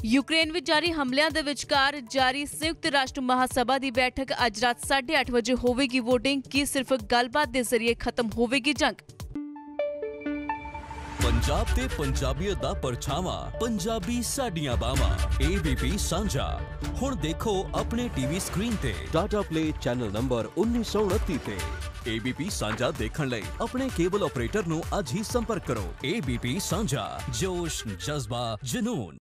Ukraine ਵਿੱਚ ਜਾਰੀ ਹਮਲਿਆਂ ਦੇ ਵਿਚਕਾਰ ਜਾਰੀ ਸੰਯੁਕਤ ਰਾਸ਼ਟਰ ਮਹਾਸਭਾ ਦੀ ਬੈਠਕ ਅੱਜ ਰਾਤ 8:30 ਵਜੇ ਹੋਵੇਗੀ। ਵੋਟਿੰਗ ਕੀ ਸਿਰਫ ਗੱਲਬਾਤ ਦੇ ਜ਼ਰੀਏ ਖਤਮ ਹੋਵੇਗੀ ਜੰਗ। पंजाब ते पंजाबियत दा परछावां, पंजाबी साडियां बावां। ABP सांझा हुण देखो अपने टीवी स्क्रीन ते टाटा प्ले चैनल नंबर 1929 ते। ABP सांझा देखण लई अपने केबल ऑपरेटर नूं अज ही संपर्क करो। ABP सांझा, जोश, जज्बा, जुनून।